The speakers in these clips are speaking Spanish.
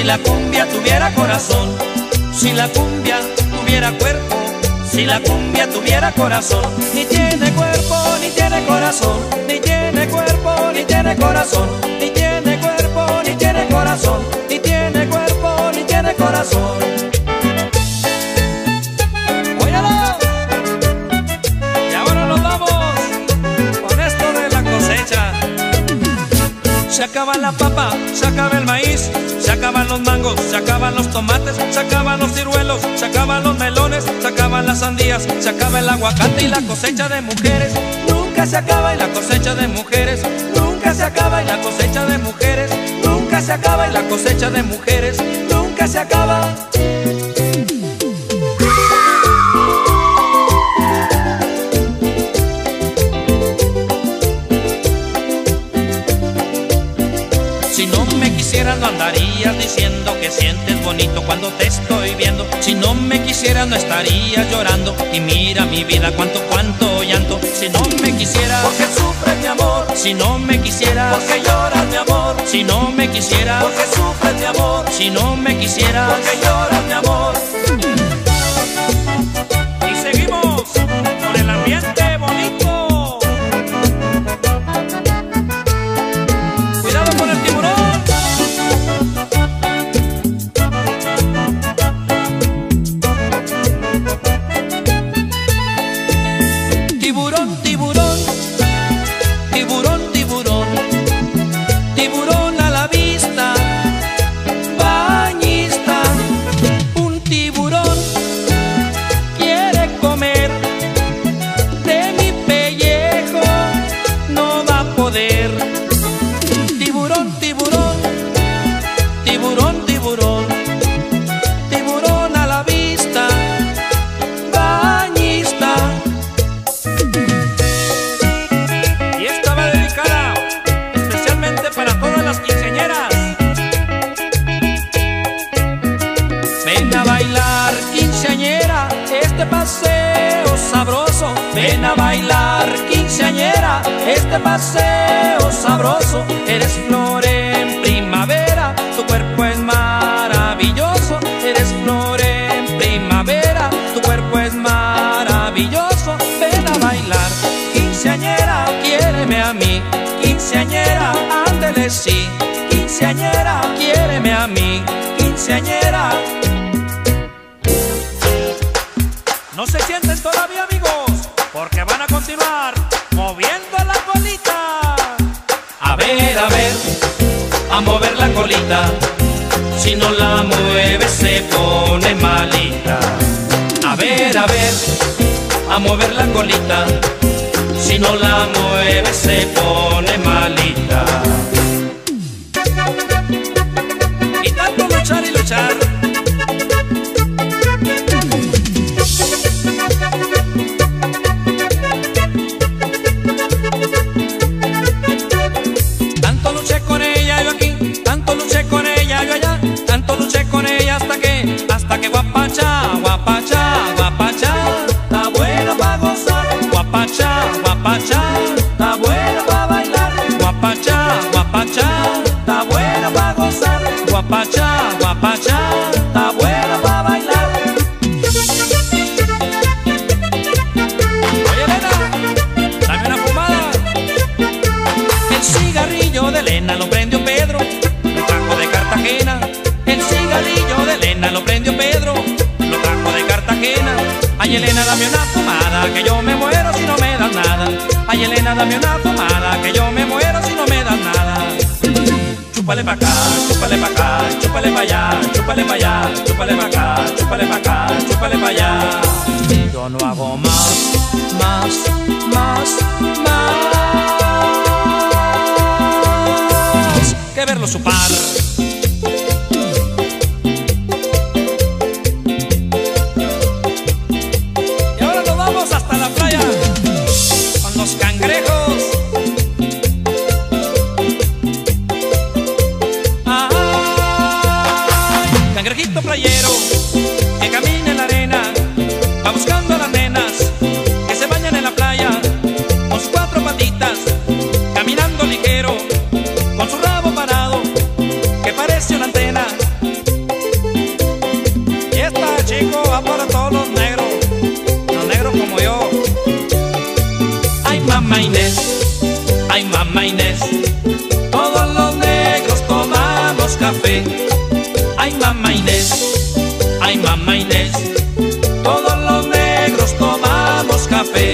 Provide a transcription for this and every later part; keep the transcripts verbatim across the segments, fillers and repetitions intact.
la cumbia tuviera corazón, si la cumbia tuviera cuerpo, si la cumbia tuviera corazón. Ni tiene cuerpo, ni tiene corazón, ni tiene cuerpo, ni tiene corazón, ni tiene cuerpo, ni tiene corazón, ni tiene cuerpo, ni tiene corazón. ¡Óyalo! Y ahora nos vamos con esto de la cosecha. Se acaba la papa, se acaba el maíz, se acaban los mangos, se acaban los tomates, se acaban los ciruelos, se acaban los melones, se acaban las sandías, se acaba el aguacate y la cosecha de mujeres nunca se acaba, y la cosecha de mujeres nunca se acaba, y la cosecha de mujeres nunca se acaba, y la cosecha de mujeres nunca se acaba. Si no me quisieras no andarías diciendo que sientes bonito cuando te estoy viendo. Si no me quisieras no estarías llorando. Y mira mi vida cuánto, cuánto llanto. Si no me quisieras, porque sufres mi amor. Si no me quisieras, porque lloras mi amor. Si no me quisieras, porque sufres mi amor. Si no me quisieras, porque lloras mi amor. Y seguimos con el ambiente bonito. Cuidado con el tiburón. Tiburón, tiburón, tiburón, tiburón, tiburón a la vista, bañista. Un tiburón quiere comer de mi pellejo, no va a poder. Tiburón, tiburón, tiburón, tiburón, tiburón a la vista, bañista. Y esta va dedicada especialmente para todas las quinceañeras. Ven a bailar quinceañera, este paseo sabroso. Ven a bailar quinceañera, este paseo sabroso. Eres flor en primavera, tu cuerpo es maravilloso. Eres flor en primavera, tu cuerpo es maravilloso. Ven a bailar quinceañera, quiéreme a mí. Quinceañera, ándele sí. Quinceañera, quiéreme a mí. Quinceañera. No se sienten todavía, amigos, porque van a continuar moviendo la colita. A ver, a ver, a mover la colita. Si no la mueves se pone malita. A ver, a ver, a mover la colita. Si no la mueves se pone malita. Y tanto luchar y luchar. Tanto luché con ella yo aquí, tanto luché con ella yo allá, tanto luché con ella hasta que, hasta que guapacha, guapacha, guapacha, está buena pa' gozar. Guapacha, guapacha, está buena pa' bailar. Guapacha, guapacha, está buena pa' gozar. Guapacha, guapacha, está buena pa' bailar. Oye, Elena, dame una fumada. El cigarrillo de Elena lo prendió Pedro, lo trajo de Cartagena. El cigarrillo de Elena lo prendió Pedro, lo trajo de Cartagena. Ay, Elena, dame una fumada, que yo me muero si no me das nada. Ay, Elena, dame una fumada, que yo me muero si no me das nada. Chúpale pa' acá, chúpale pa' acá, chúpale pa' allá, chúpale pa' allá, chúpale pa' acá, chúpale pa' acá, chúpale pa' allá. Yo no hago más, más, más, más que verlo chupar. Y ahora nos vamos hasta la playa con los cangrejos. Cangrejito playero que camina en la arena, va buscando a las nenas que se bañan en la playa, con sus cuatro patitas, caminando ligero, con su rabo parado, mamá Inés, todos los negros tomamos café. Ay, mamá Inés, ay, mamá Inés, todos los negros tomamos café.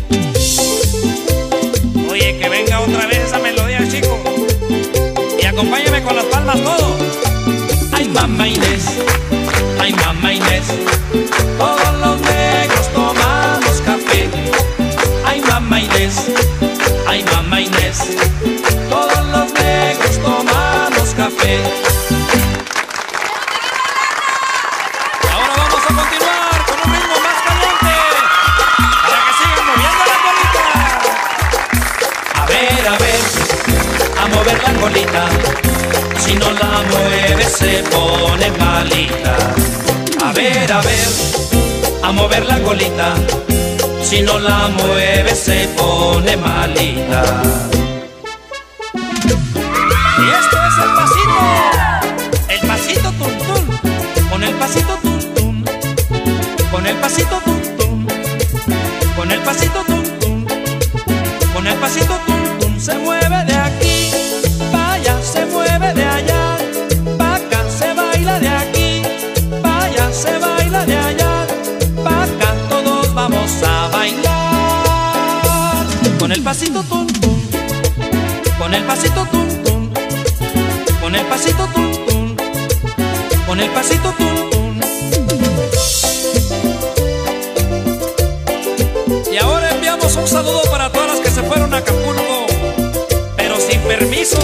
Oye, que venga otra vez esa melodía, chico, y acompáñame con las palmas todo. Ay, mamá Inés, ay, mamá Inés, todos los negros tomamos café. Ay, mamá Inés, ay, mamá Inés, todos los negros tomamos café. Ahora vamos a continuar con un ritmo más caliente para que sigan moviendo la colita. A ver, a ver, a mover la colita, si no la mueves se pone malita. A ver, a ver, a mover la colita, si no la mueves se pone malita. Y esto es el pasito, el pasito tum tum, con el pasito tum tum, con el pasito tum tum, con el pasito tum tum, con el pasito tum tum. Se mueve de aquí, vaya, se mueve de allá, pa' acá se baila de aquí, vaya, se baila de allá, pa' acá todos vamos a bailar. Con el pasito tum tum, con el pasito tum tum, con el pasito tum tum, con el pasito tum tum. Y ahora enviamos un saludo para todas las que se fueron a Acapulco, pero sin permiso.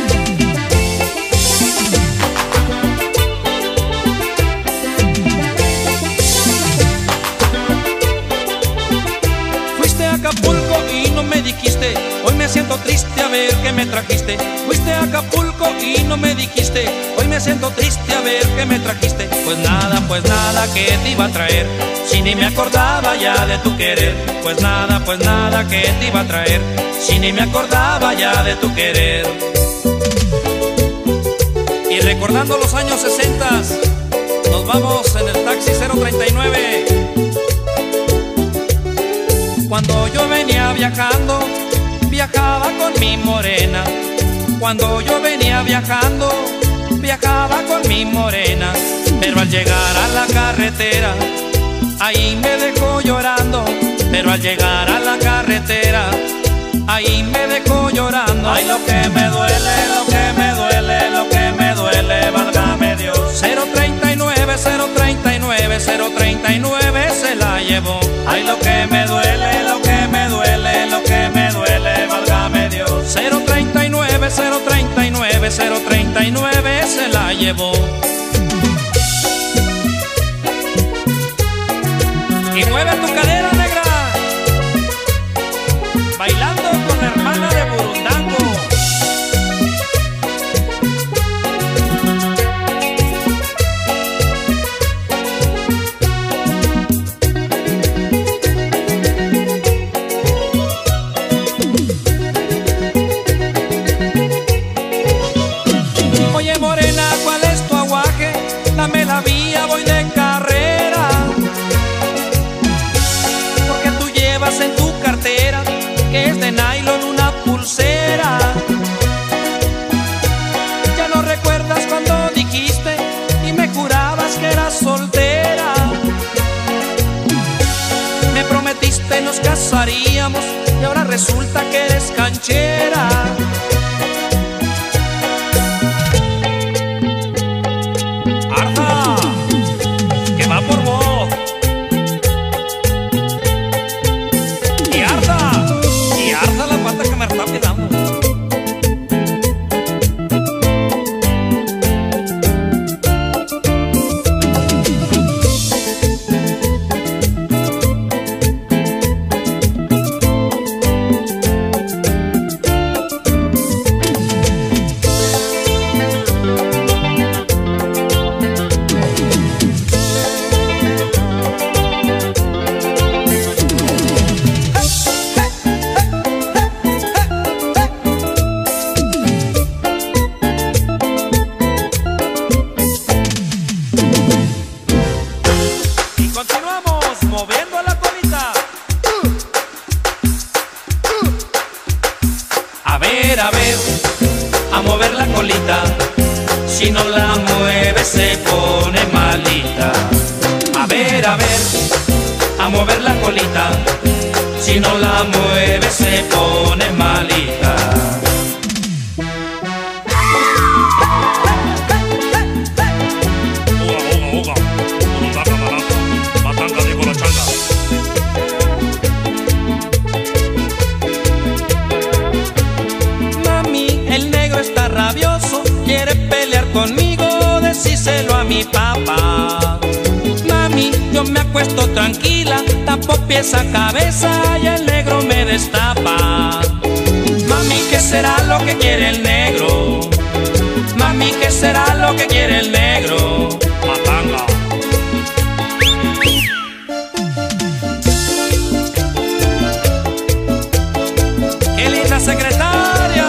Fuiste a Acapulco y no me dijiste, hoy me siento triste a ver qué me trajiste. Fuiste a Acapulco y no me dijiste, hoy me siento triste a ver qué me trajiste. Pues nada, pues nada que te iba a traer, si ni me acordaba ya de tu querer. Pues nada, pues nada que te iba a traer, si ni me acordaba ya de tu querer. Y recordando los años sesentas, nos vamos en el taxi cero treinta y nueve. Cuando yo venía viajando, viajaba con mi morena. Cuando yo venía viajando, viajaba con mi morena. Pero al llegar a la carretera, ahí me dejó llorando. Pero al llegar a la carretera, ahí me dejó llorando. Ay, lo que me duele, lo que me duele, lo que me duele, válgame Dios. cero treinta y nueve, cero treinta y nueve, cero treinta y nueve se la llevó. Ay, lo que me duele, lo que me duele, lo que me duele, válgame Dios. cero treinta y nueve, cero treinta y nueve, cero treinta y nueve se la llevó. Y mueve tu cadera, negra, bailando con la hermana de Burundango. Oye, morena, ¿cuál es tu aguaje? Dame la vía, voy de carrera. Porque tú llevas en tu cartera, que es de nylon, una pulsera. Ya no recuerdas cuando dijiste y me jurabas que eras soltera. Me prometiste nos casaríamos y ahora resulta que eres canchera. ¡Arda! ¡Que va por vos! ¡Y arda! ¡Y arda la pata que me está pegando! colita, si no la mueve se pone malita. A ver, a ver, a mover la colita, si no la mueve se pone malita. Quiere pelear conmigo, decíselo a mi papá. Mami, yo me acuesto tranquila, tapo pies a cabeza y el negro me destapa. Mami, ¿qué será lo que quiere el negro? Mami, ¿qué será lo que quiere el negro? Matanga. ¡Qué linda secretaria!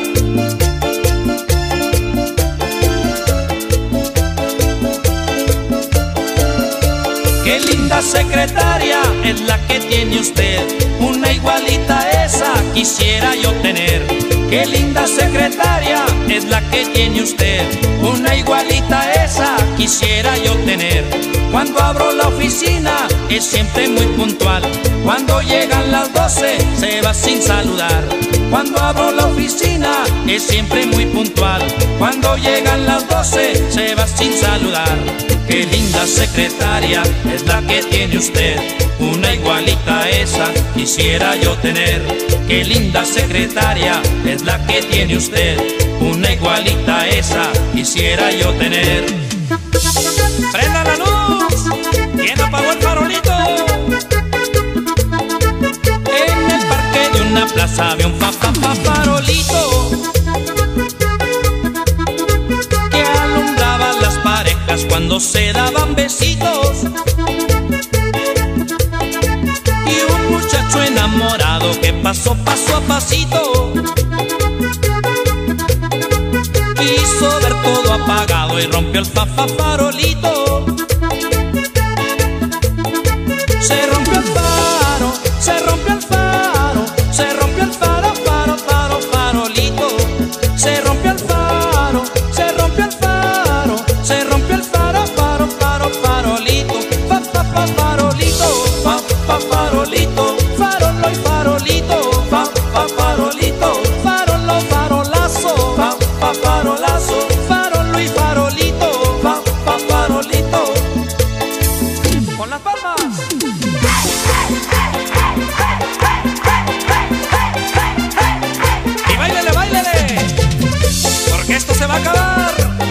Qué linda secretaria es la que tiene usted, una igualita a esa quisiera yo tener. Qué linda secretaria es la que tiene usted, una igualita a esa quisiera yo tener. Cuando abro la oficina es siempre muy puntual, cuando llegan las doce se va sin saludar. Cuando abro la oficina es siempre muy puntual, cuando llegan las doce se va sin saludar. Qué linda secretaria es la que tiene usted, una igualita a esa quisiera yo tener. Qué linda secretaria es la que tiene usted, una igualita a esa quisiera yo tener. ¡Prenda la luz! ¿Quién apagó el farolito? En el parque de una plaza había un fa, fa, fa, farolito que alumbraba las parejas cuando se daban besitos. Y un muchacho enamorado que pasó paso a pasito quiso ver todo apagado y rompió el fa, fa, farolito. Se rompió el faro, se rompió el faro, se rompió el faro, faro, faro, farolito. Se rompió el faro, se rompió el faro, se rompió el faro, faro, faro, farolito. Fa, fa, fa, farolito, fa, fa, farolito, farolo y farolito, fa, fa, farolito, farolo, farolazo, fa, fa, farolazo, farolo y farolito, fa, fa, farolito. Con las palmas. Y báilele, báilele, porque esto se va a acabar.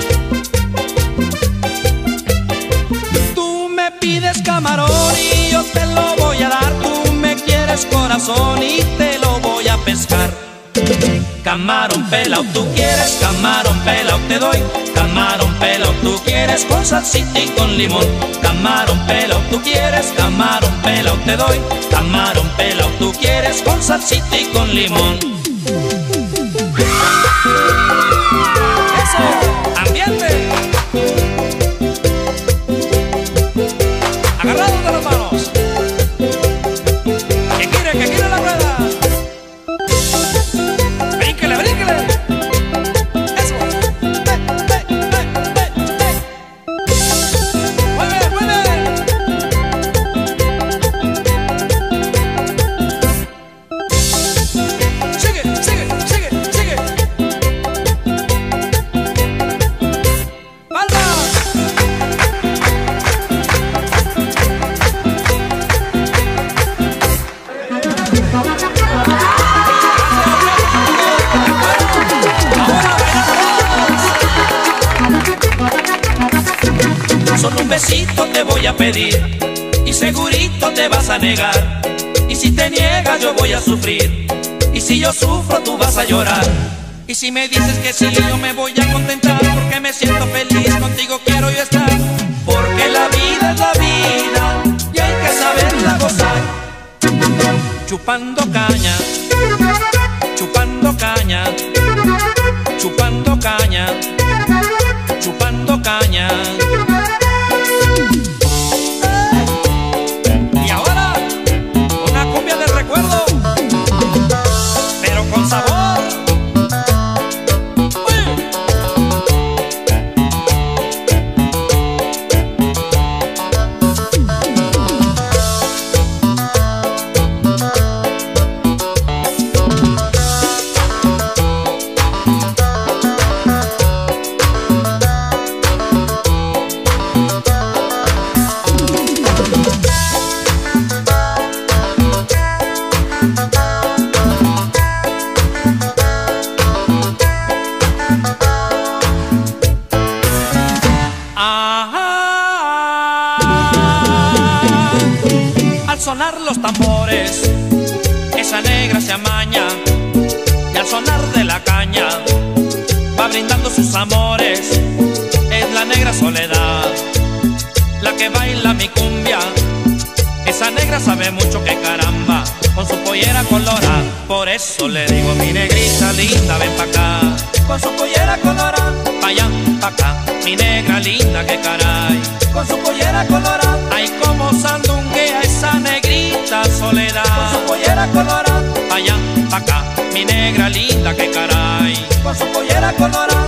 Tú me pides camarón y yo te lo voy a dar. Tú me quieres corazón y te lo voy a pescar. Camarón pelao, tú quieres, camarón pelao te doy. Camarón pelao, tú quieres con salsita y con limón. Camarón pelao, tú quieres, camarón pelao te doy. Camarón pelao, tú quieres con salsita y con limón. Eso, ambiente. Agarrados de las manos. Que quiere, que quiere la rueda. Brínquele, brínquele. Eso. Eh, eh, eh, eh, eh. Mueve, mueve. Sigue, sigue, sigue, sigue. ¡Palmas! Solo un besito te voy a pedir y segurito te vas a negar. Y si te niegas yo voy a sufrir, y si yo sufro tú vas a llorar. Y si me dices que sí yo me voy a contentar, porque me siento feliz, contigo quiero yo estar. Porque la vida es la vida y hay que saberla gozar. Chupando caña, chupando caña, chupando caña, chupando caña. Y ahora, una cumbia de recuerdo, pero con sabor. ¡Uy! los tambores, esa negra se amaña y al sonar de la caña va brindando sus amores. Es la negra Soledad, la que baila mi cumbia. Esa negra sabe mucho que caramba, con su pollera colorada. Por eso le digo, mi negrita linda, ven pa' acá, con su pollera colorada. Pa' allá, pa' acá, mi negra linda, que caray, con su pollera colorada. Ay, como sandunguea esa negrita Soledad, con su pollera colorada. Pa' allá, pa' acá, mi negra linda, que caray, con su pollera colorada.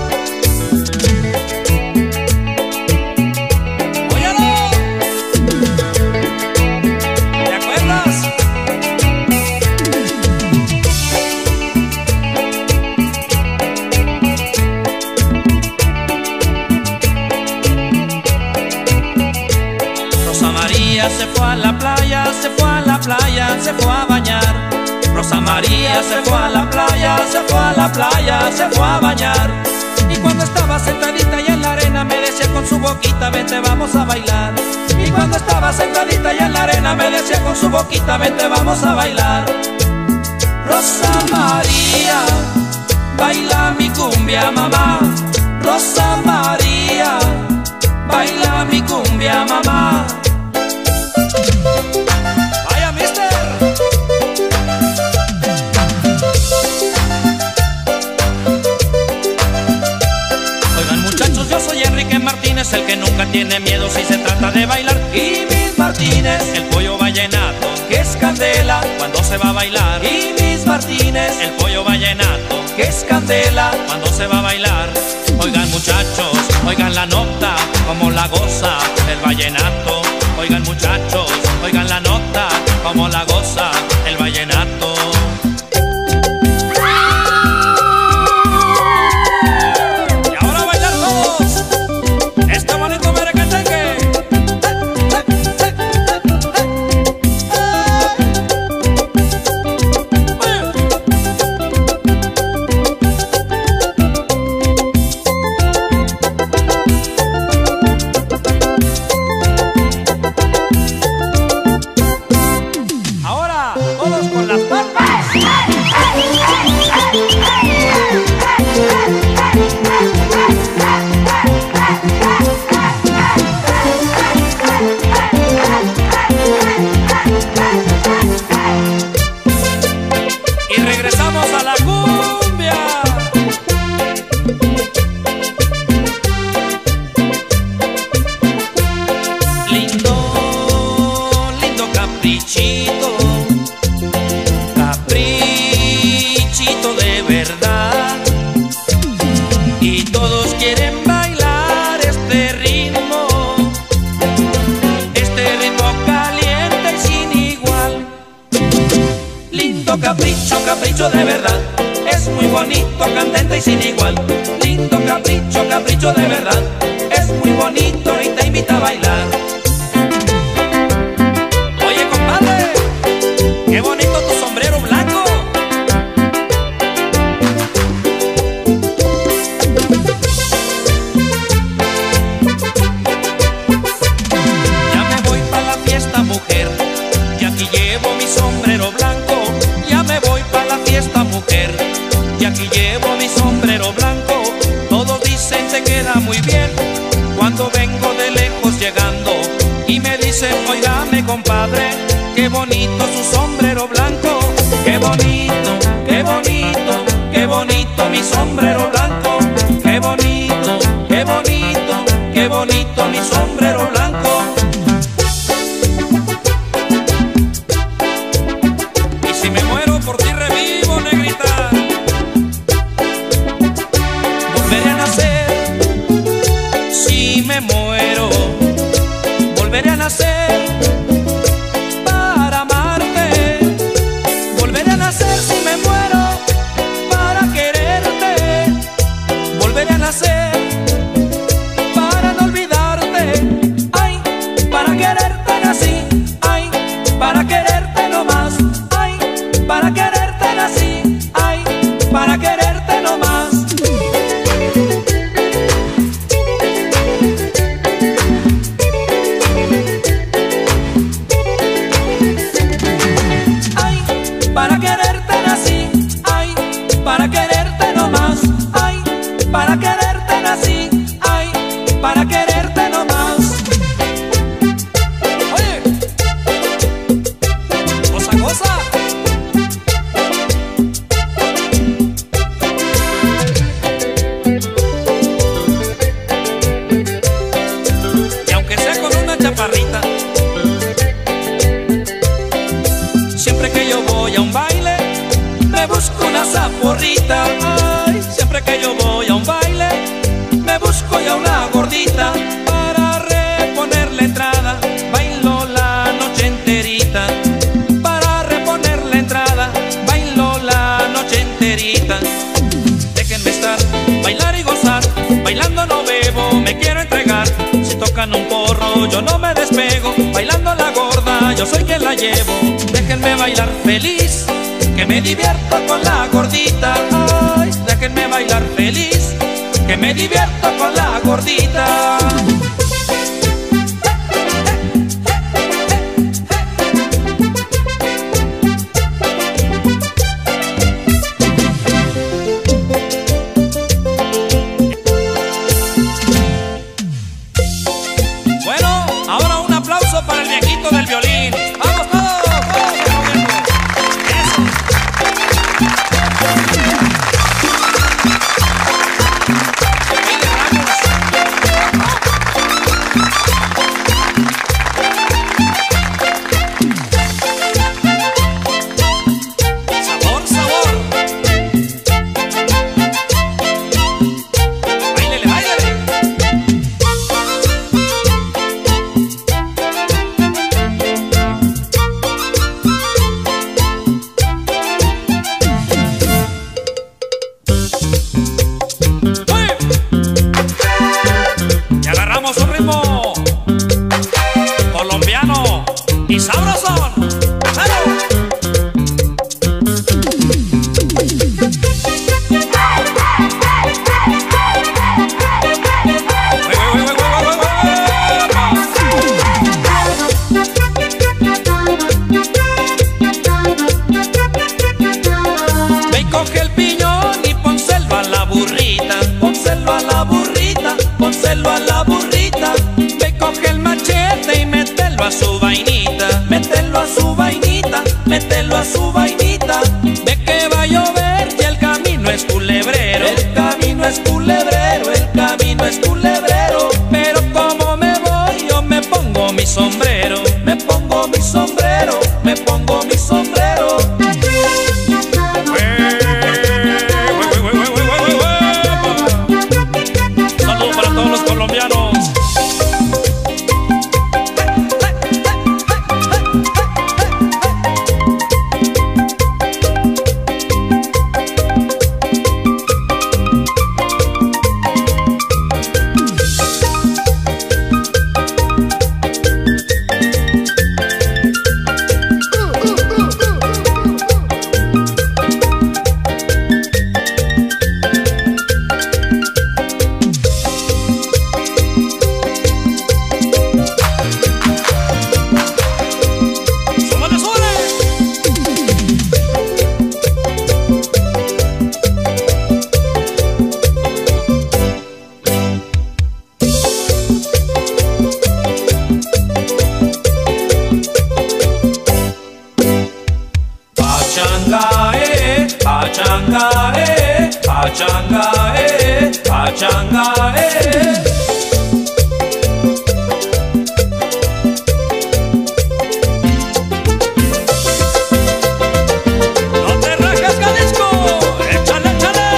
Se fue a la playa, se fue a la playa, se fue a bañar. Rosa María se fue a la playa, se fue a la playa, se fue a bañar. Y cuando estaba sentadita y en la arena me decía con su boquita, vente vamos a bailar. Y cuando estaba sentadita y en la arena me decía con su boquita, vente vamos a bailar. Rosa María, baila mi cumbia mamá. Rosa María, baila mi cumbia mamá. Vaya, mister. Oigan, muchachos, yo soy Enrique Martínez, el que nunca tiene miedo si se trata de bailar. Y mis Martínez, el pollo vallenato, que es candela cuando se va a bailar. Y mis Martínez, el pollo vallenato, que es candela cuando se va a bailar. Oigan, muchachos, oigan la nota, como la goza el vallenato. Oigan, muchachos, oigan la nota, como la goza el vallenato. Y ahora a bailar todos este bonito merequetengue. Todos con las palmas. Y regresamos a la cumbia. Lindo, lindo caprichito, caprichito de verdad. Y todos quieren bailar este ritmo, este ritmo caliente y sin igual. Lindo capricho, capricho de verdad, es muy bonito, candente y sin igual. Lindo capricho, capricho de verdad, es muy bonito y te invita a bailar. Oye, compadre, qué bonito tu sombrero blanco. Ya me voy pa' la fiesta, mujer, y aquí llevo mi sombrero blanco. Ya me voy pa' la fiesta, mujer, y aquí llevo mi sombrero blanco. Todos dicen te queda muy bien cuando vengo de lejos llegando. Y me dicen, oígame compadre, qué bonito su sombrero blanco. Qué bonito, qué bonito, qué bonito mi sombrero blanco. Qué bonito, qué bonito, qué bonito mi sombrero blanco. Y si me muero por ti revivo, negrita. Volveré a nacer. Si me muero, volveré a nacer para amarte. Volveré a nacer si me muero para quererte. Volveré a nacer para no olvidarte. Ay, para quererte nací. Ay, para quererte no más. Ay, para quererte nací. Ay, para quererte no más. Pegajosa. Y aunque sea con una chaparrita, siempre que yo voy a un baile me busco una zaporrita. Ay, siempre que yo voy a un baile me busco ya una gordita para reponer la entrada. Bailo la noche enterita para reponer la entrada. Bailo la noche enterita. Déjenme estar, bailar y gozar. Bailando no bebo, me quiero entregar. Si tocan un porro yo no me despego. Bailando la gorda yo soy quien la llevo. Déjenme bailar feliz, que me divierto con la gordita. Ay, déjenme bailar feliz, que me divierto con la gordita. Bueno, ahora un aplauso para el viejito del violín. ¡Vamos todos! ¡Todos! ¡Eso! Sabor, sabor. Báilele, báilele. Y agarramos un ritmo colombiano y sabrosón. ¡Claro! Ve y coge el piñón y pónselo a la burrita. Pónselo a la burrita, pónselo a la burrita. Ve y coge el machete y mételo a su vainita. Mételo a su vainita, mételo a su vainita. Ve que va a llover y el camino es culebrero. El camino es culebrero, el camino es culebrero. Pero como me voy yo me pongo mi sombrero. Me pongo mi sombrero, me pongo mi sombrero. Saludos para todos los colombianos. ¡Súbale, súbale! Pachanga, eh, pachanga, eh, pachanga, eh, pachanga, eh. ¡No te rajas, Jalisco! ¡Échale, échale!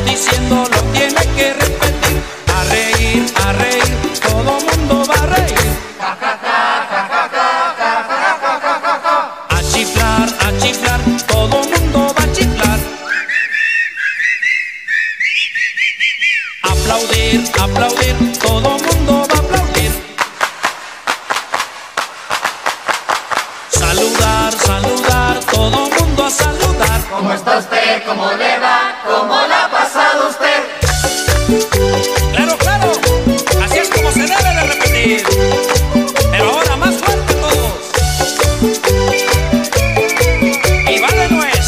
diciendo lo tiene que repetir. A reír, a reír, todo mundo va a reír. A chiflar, a chiflar, todo mundo va a chiflar. Aplaudir, aplaudir, todo mundo va a aplaudir. Saludar, saludar, todo mundo a saludar. ¿Cómo está usted? ¿Cómo le va? ¿Cómo la ha pasado usted? Claro, claro, así es como se debe de repetir. Pero ahora más fuerte todos. Y va de nuez.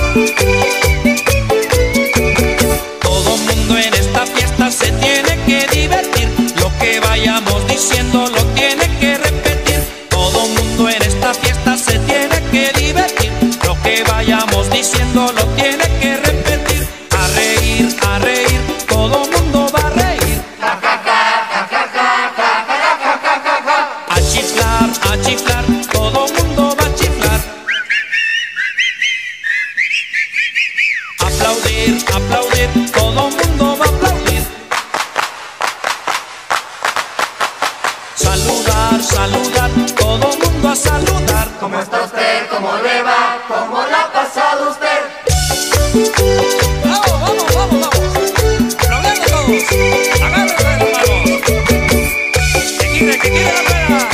Todo mundo en esta fiesta se tiene que divertir. Lo que vayamos diciendo lo tiene que repetir. Todo mundo en esta fiesta se tiene que divertir. Lo que vayamos diciendo lo tiene que repetir. A reír, a reír, todo mundo va a reír. A chiflar, a chiflar, todo mundo va a chiflar. Aplaudir, aplaudir, todo mundo va a aplaudir. Saludar, saludar, todo mundo a saludar. ¿Cómo está usted? ¿Cómo le va? ¿Cómo la ha pasado usted? Vamos, vamos, vamos, vamos. Aplaudiendo todos. Agárrense de las manos. Que quiere, que quiere la rueda.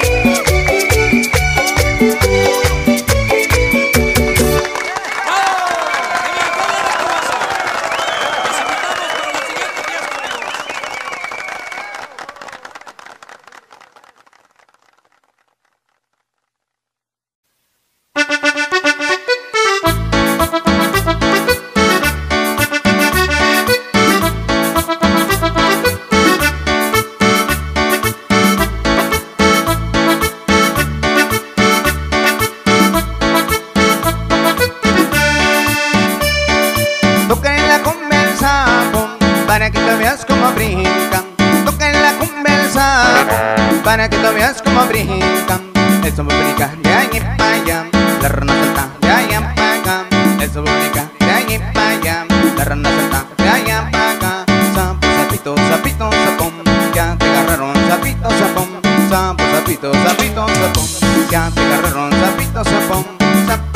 Para que tú veas cómo brincan, toca en la conversa, para que tú veas cómo brincan. Eso brinca de allí para allá, la rana salta de allá para acá. Eso brinca de allí para allá, la rana salta de allá para acá. Sapo, sapito, sapito, sapón, ya te agarraron, sapito, sapón. Sapo, sapito, sapito, sapón, ya te agarraron, sapito, sapón. Sapo,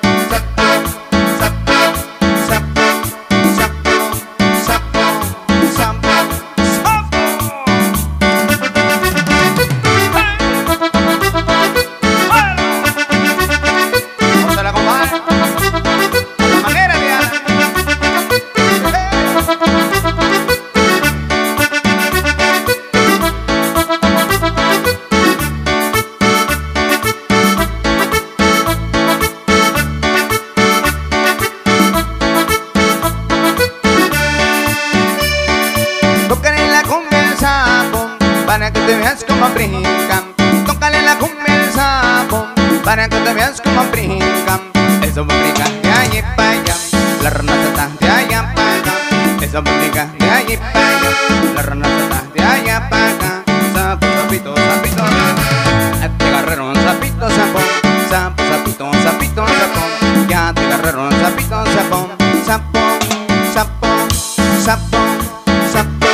para que te veas como brincan, tócale la cumbia al sapo, para que te veas como brincan. Eso brinca de allí para allá, la rana salta de allá para acá. Eso brinca de allí para allá, la rana salta de allá para acá. Sapo, sapito, sapito, ya te agarraron, sapito, sapón. Sapo, sapito, sapito, sapón, ya te agarraron, sapito, sapón. Sapo, sapo, sapo, sapo.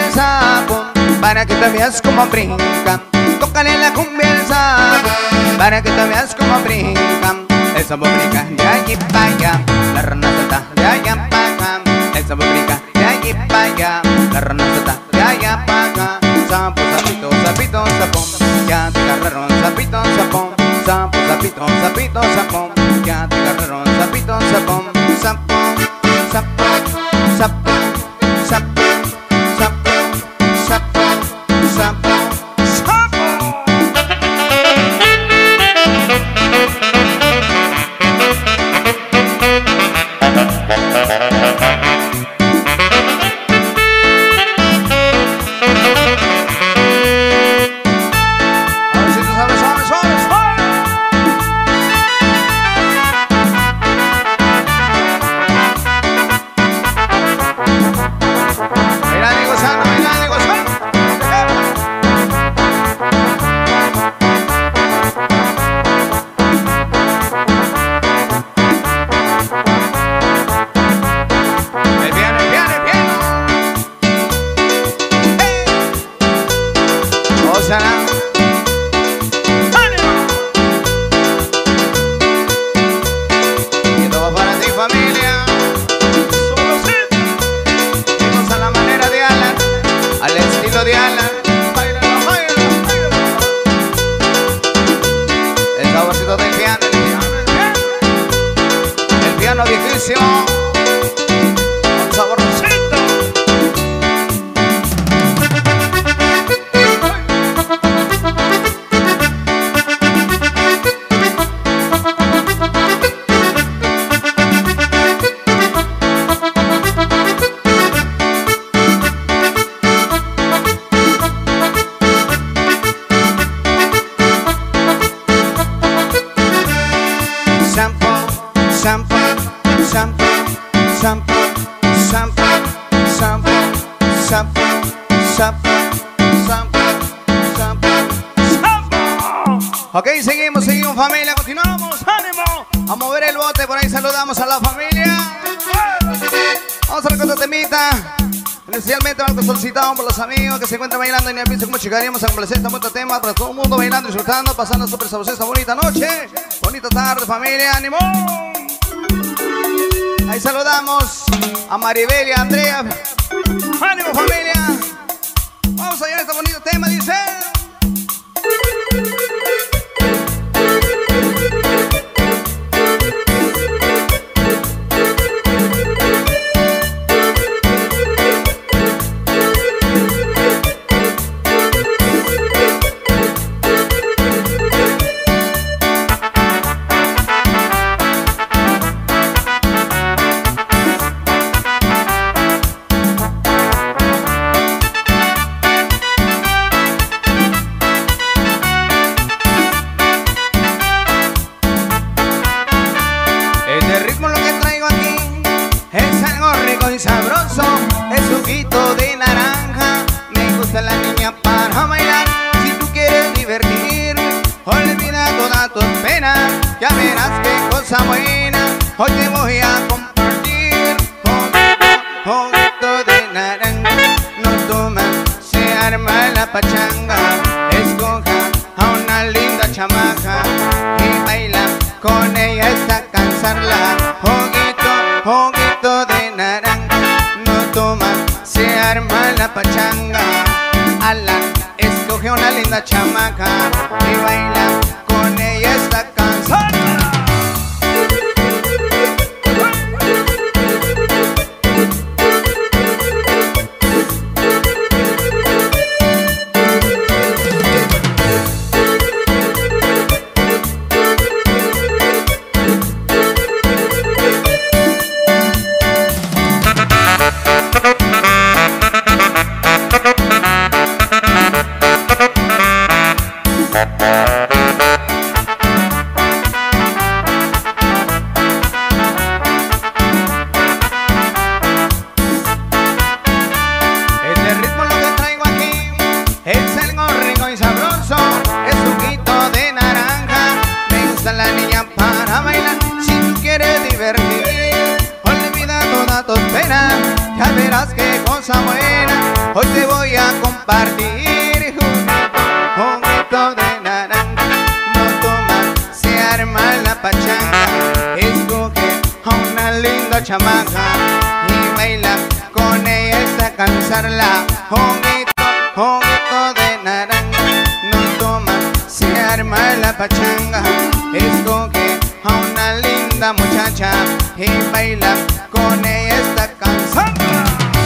el sapo, para que te veas como brinca. Tócale la cumbia al sapo, para que te veas como brinca. El sapo brinca de allí para allá, la rana está de allá para acá. El sapo brinca de allí para allá, la rana está de allá para acá. Sapo, sapito, sapito, sapón, ya te agarraron, sapito, sapón. Sapo, sapito, sapito, sapón, ya te agarraron, sapito, sapón. Sapo, sapo, sapo, sapo, sapo, sapo, sapo, sapo. Ok, seguimos, seguimos familia, continuamos, ánimo, a mover el bote, por ahí saludamos a la familia. Vamos a ver con otra temita, especialmente algo solicitado por los amigos que se encuentran bailando en el piso, como llegaríamos a complacer este bonito tema para todo el mundo bailando, disfrutando, pasando súper sabrosa esta bonita noche, bonita tarde familia, ánimo. Ahí saludamos a Maribel y a Andrea, ánimo familia. Vamos a llevar este bonito tema, dice. Sabroso, es juguito de naranja. Me gusta la niña para bailar. Si tú quieres divertir, olvida todas tus penas. Ya verás qué cosa buena hoy te voy a compartir. Juguito, juguito de naranja. No toman, se arma la pachanga. Escoja a una linda chamaca y baila con ella hasta cansarla. Juguito, juguito de naranja. Toma, se arma la pachanga. Alan escoge una linda chamaca y baila con ella esta canción. Ya verás qué cosa buena Hoy te voy a compartir juguito, juguito de naranja. No toma, se arma la pachanga. Escoge a una linda chamaca y baila con ella hasta cansarla. Juguito, juguito de naranja. No toma, se arma la pachanga. Escoge a una linda muchacha y baila con ella hasta cansarla.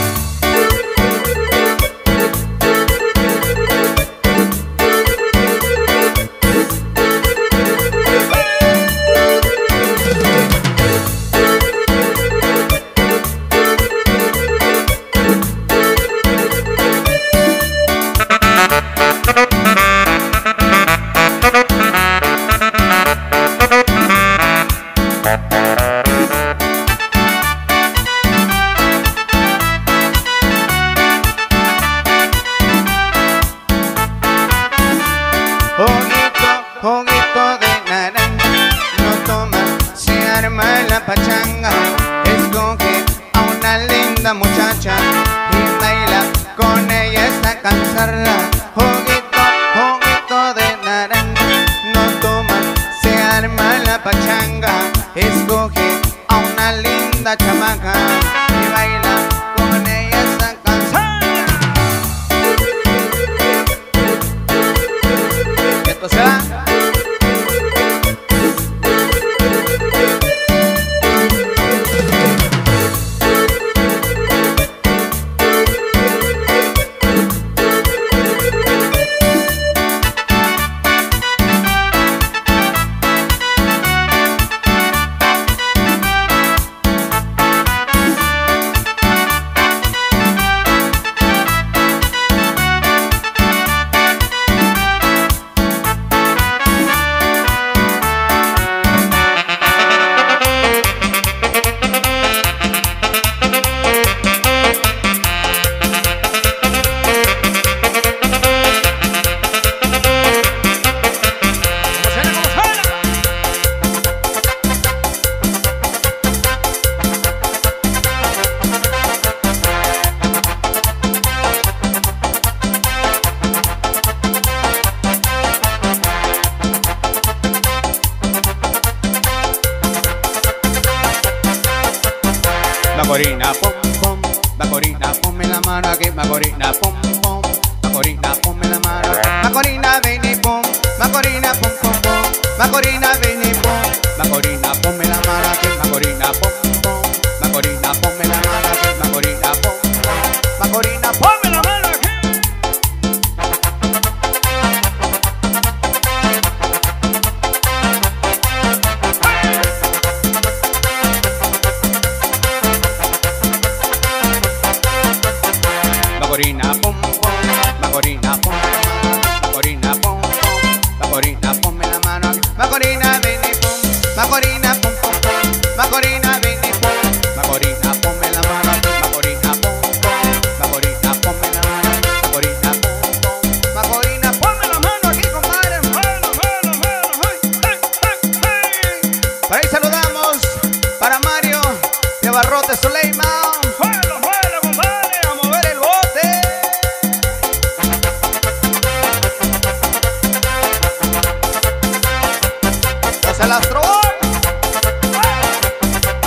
Juguito de naranja, no toma, se arma la pachanga. Escoge a una linda muchacha y baila con ella hasta cansarla. Juguito, juguito de naranja, no toma, se arma la pachanga. Escoge a una linda chamaca y baila con ella hasta cansarla. Esto se va. Macorina, pom, pom, Macorina, ponme la mano aquí, Macorina, pom, pom, Macorina, ponme la mano. Macorina, ven y pom, Macorina, pom, pom, pom, Macorina, ven y pom, Macorina, ponme la mano aquí, Macorina, pom, pom, Macorina, ponme la mano aquí, Macorina, pom, pom, Macorina, ponme la mano aquí. Macorina, pom, pom, Macorina, pom, Macorina, pom, pom, Macorina, ponme la mano aquí. Macorina, ven y pom, Macorina, pom, pom, pom, Macorina, ven y pom, Macorina, ponme la mano aquí. Macorina, pom, pom, Macorina, ponme la mano aquí. Macorina, pom, pom, Macorina, ponme la mano aquí, compadre. Bueno, bueno, bueno, hey, hey, hey, hey. Por ahí saludamos para Mario de Barrote Soleiman. Bueno, bueno, compadre, a mover el bote. Se las trobó.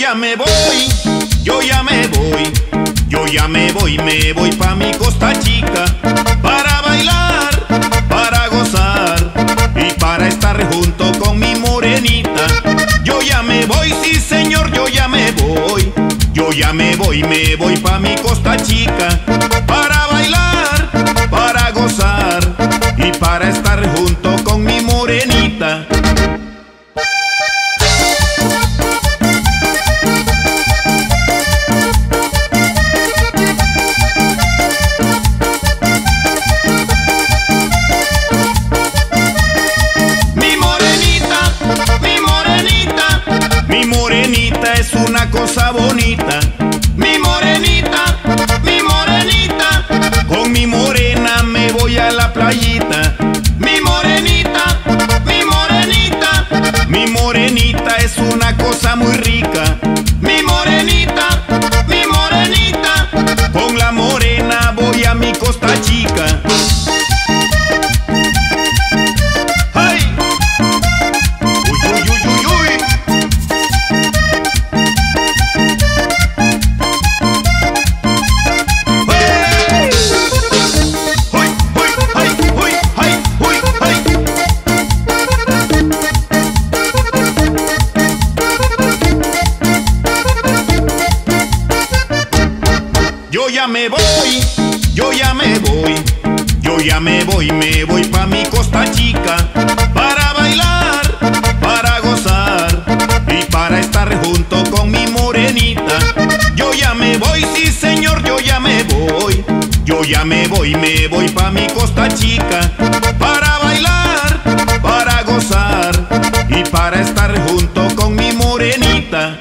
ya me voy, yo ya me voy, yo ya me voy, me voy pa' mi Costa Chica, para bailar, para gozar y para estar junto con mi morenita. Yo ya me voy, sí señor, yo ya me voy, yo ya me voy, me voy pa' mi Costa Chica, para bailar, para gozar y para estar junto con mi morenita. Es una cosa bonita, mi morenita, mi morenita, con mi morena me voy a la playita. Mi morenita, mi morenita, mi morenita es una cosa muy rica. Mi morenita, mi morenita, con la morena voy a mi Costa Chica. Yo ya me voy, yo ya me voy, yo ya me voy, me voy pa' mi Costa Chica, para bailar, para gozar y para estar junto con mi morenita. Yo ya me voy, sí señor, yo ya me voy, yo ya me voy, me voy pa' mi Costa Chica, para bailar, para gozar y para estar junto con mi morenita.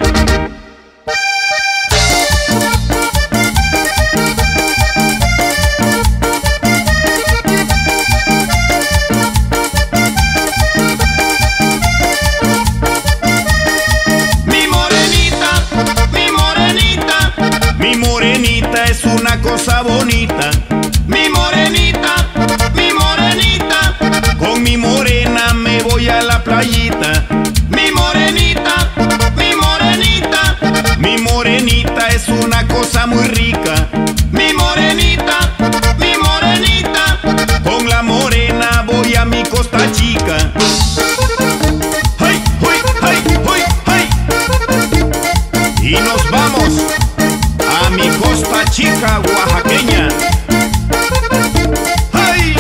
Es una cosa bonita, mi morenita, mi morenita, con mi morena me voy a la playita. Mi morenita, mi morenita, mi morenita es una cosa muy rica. Mi morenita, mi morenita, con la morena voy a mi Costa Chica. ¡Hey, hey, hey, hey, hey! Y nos vamos a mi Costa Chica oaxaqueña. ¡Ay!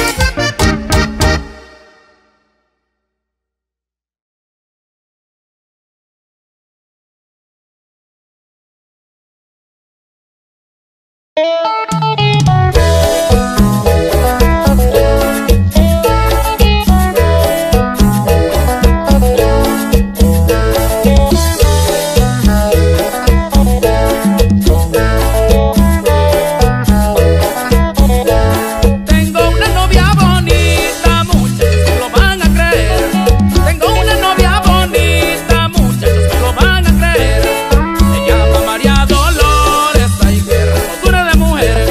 Mujeres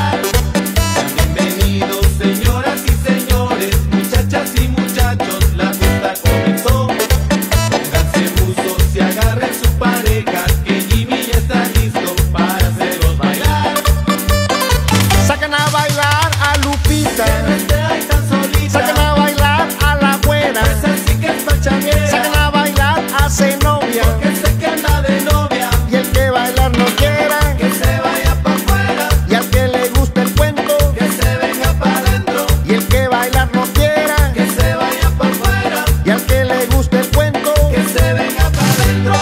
bailar. Sean bienvenidos, señoras y señores, muchachas y muchachos, la fiesta comenzó. Pónganse buzos y agarren su pareja, que Jimmy ya está listo para hacerlos bailar. Saquen a bailar a Lupita, Que no esté ahí tan solita. saquen a bailar a la güera, Esa sí que es pachanguera. saquen a bailar a Zenobia, Que sé que anda de novia. y el que bailar no quiera, Que se vaya pa' afuera. y al que le guste el cuento, Que se venga pa' adentro. y el que bailar no quiera, Que se vaya pa' afuera. y al que le guste el cuento, Que se venga pa' adentro.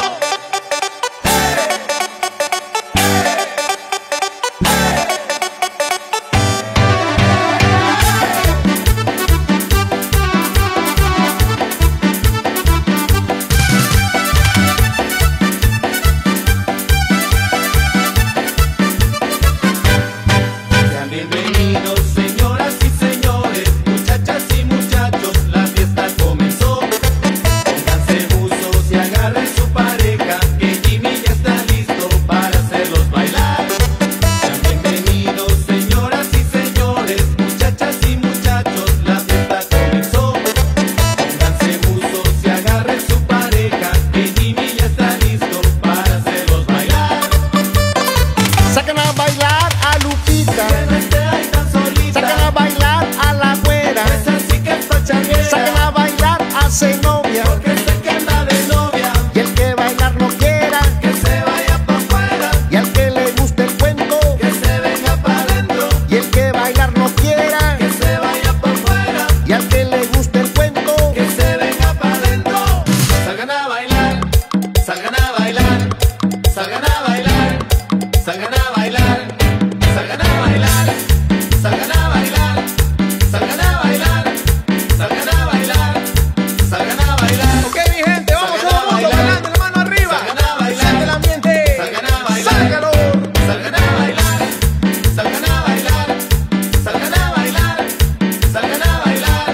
Sean bienvenidos, señoras y señores, muchachas y muchachos, la fiesta comenzó. Pónganse buzos y agarren su pareja, que Jimmy ya está listo para hacerlos bailar. Sean bienvenidos, señoras y señores, muchachas y muchachos, la fiesta comenzó. Pónganse buzos y agarren su pareja, que Jimmy ya está listo para hacerlos bailar. saquen a bailar a Lupita, Que no esté ahí tan solita. saquen a bailar a la güera, Esa sí que es pachanguera. saquen a bailar a Zenobia, Porque sé que anda de novia. y el que bailar no quiera, Que se vaya pa' afuera. y al que le guste el cuento, Que se venga pa' adentro. y el que bailar no quiera, Que se vaya pa' afuera. y al que le guste el cuento, Que se venga pa' adentro. Salgan a bailar. Salgan a bailar. Salgan a bailar. Salgan a bailar. Salgan a bailar. Salgan a bailar. Salgan a bailar. Salgan a bailar. Salgan a bailar. Ok, mi gente, vamos Salgan a todo el mundo bailar. bailando, la mano arriba. Salgan a bailar. Saca el ambiente. Salgan a bailar. Sálgalo. Salgan a bailar, salgan a bailar, salgan a bailar, salgan a bailar.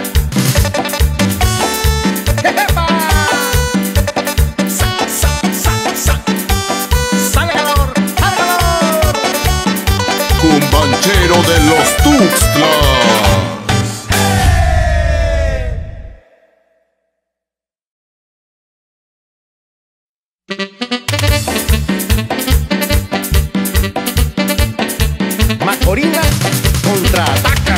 ¡Epa! ¡Sa, sa, sa, sa! ¡Sale calor! ¡Sale calor! Cumbanchero de los Tuxtlas. Macorina contraataca.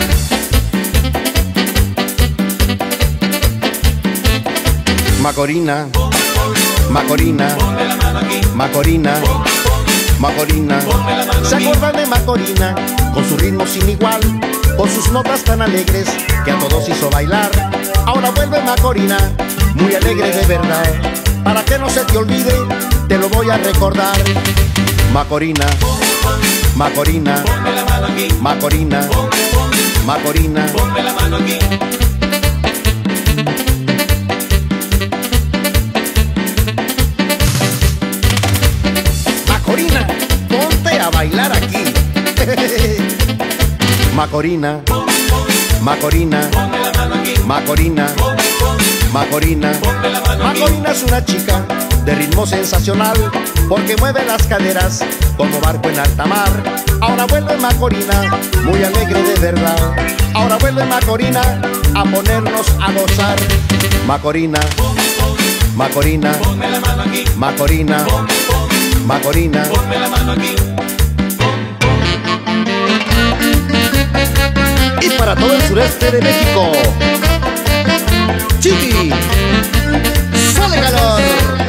Macorina, Macorina, Macorina, Macorina. ¿Se acuerdan de Macorina? Con su ritmo sin igual, con sus notas tan alegres que a todos hizo bailar. Ahora vuelve Macorina, muy alegre de verdad. Para que no se te olvide, te lo voy a recordar. Macorina, Macorina, Ponme la mano aquí, Macorina, Macorina. ponme la mano aquí. Macorina, ponte a bailar aquí. Macorina, Macorina, Ponme la mano aquí, Macorina, Macorina. ponme la mano aquí. Macorina es una chica de ritmo sensacional porque mueve las caderas como barco en alta mar. Ahora vuelve Macorina, muy alegre de verdad. Ahora vuelve Macorina a ponernos a gozar. Macorina, Macorina, Ponme la mano aquí, Macorina, Macorina. ponme la mano aquí. Y para todo el sureste de México, Chiqui, sale calor.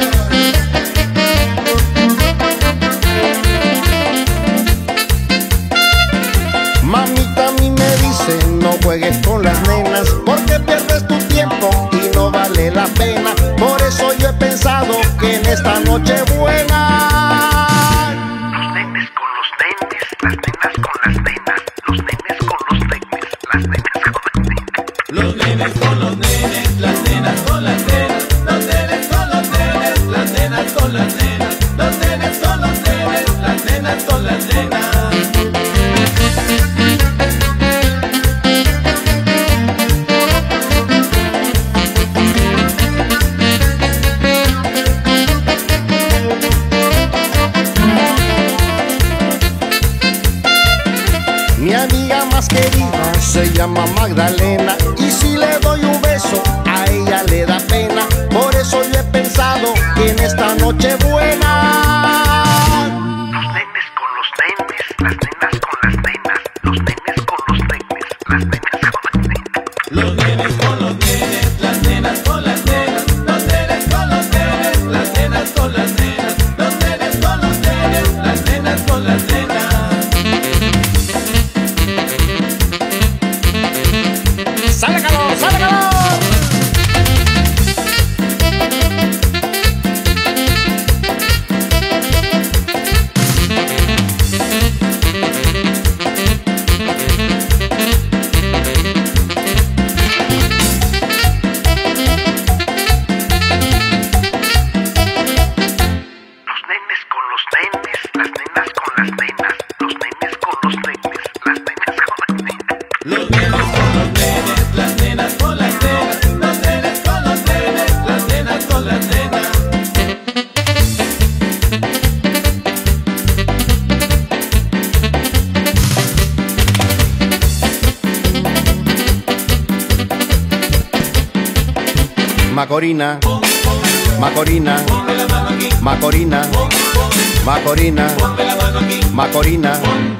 Mamita a mí me dice no juegues con las nenas porque pierdes tu tiempo y no vale la pena. Por eso yo he pensado que en esta noche buena Los nenes con los nenes, las nenas con las nenas, los nenes con los nenes, las nenas con las nenas. Los nenes con los nenes, las nenas con las nenas, los nenes con los nenes, las nenas con las nenas, los nenes con los nenes, las nenas con las nenas. amiga más querida se llama Magdalena, y si le doy un beso a ella le da pena. Por eso yo he pensado que en esta noche buena Los nenes con los nenes, las nenas con las nenas, los nenes con los nenes, las nenas con las nenas. Los nenes con los nenes, las nenas con las nenas, los nenes con los nenes, las nenas con las nenas, los nenes con los nenes, las nenas con las nenas. ¡Sale calor, sale calor! Los nenes con los nenes, las nenas con las nenas, los nenes con los nenes, las nenas con las nenas. Los nenes con los nenes, las nenas con las nenas, los nenes con los nenes, las nenas con las nenas. Macorina, Macorina, Ponme la mano aquí, Macorina, Macorina, ponme la mano aquí. Macorina.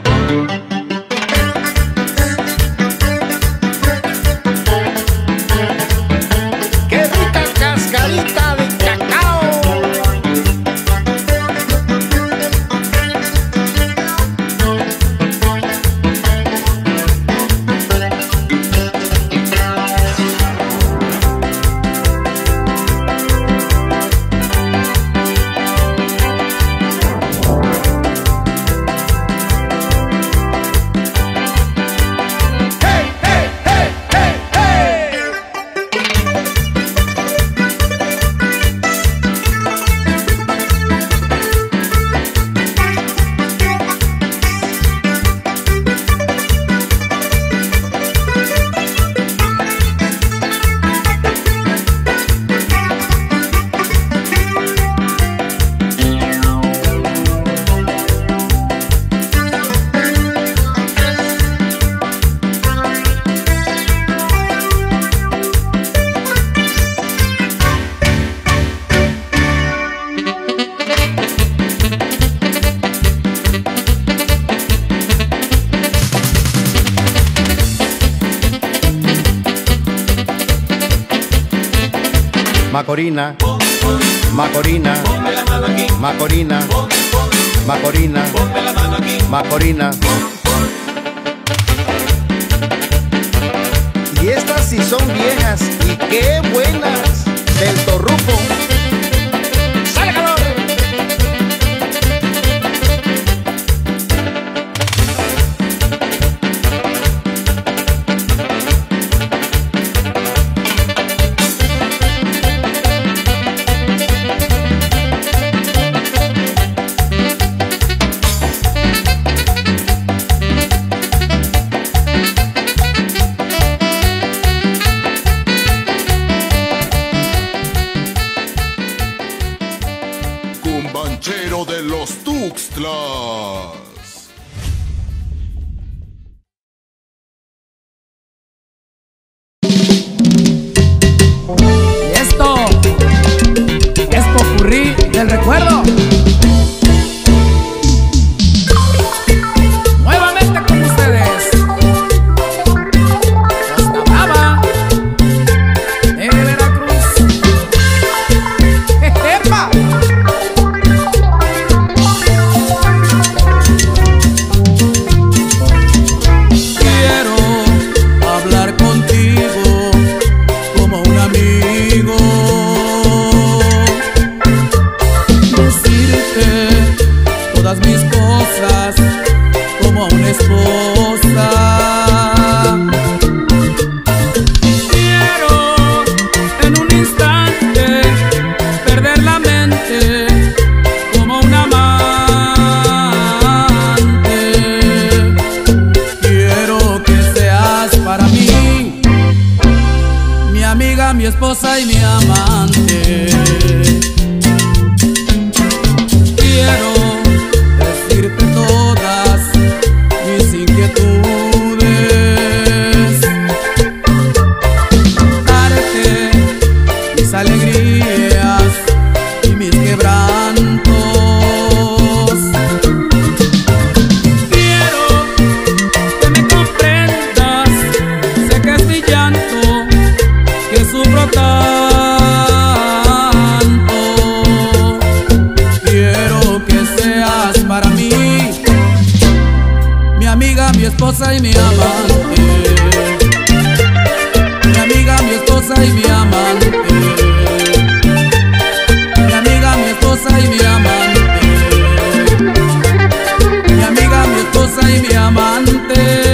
¡Qué rica cascarita de cacao! Macorina, Macorina, Ponme la mano aquí, Macorina, Macorina, ponme la mano aquí. Macorina. Y estas sí son viejas, y qué buenas, del Torruco. ¡Sale calor! Cumbanchero de los Tuxtlas. Y esto es popurrí del recuerdo. Nuevamente con ustedes, Costa Brava de Veracruz. ¡Epa! Quiero hablar contigo como un amigo, decirte todas mis cosas como a una esposa. Quiero en un instante perder la mente como un amante. Quiero que seas para mí mi amiga, mi esposa y mi amante. Quiero decirte todas mis inquietudes. esposa y mi amante. Mi amiga, mi esposa y mi amante. Mi amiga, mi esposa y mi amante. Mi amiga, mi esposa y mi amante.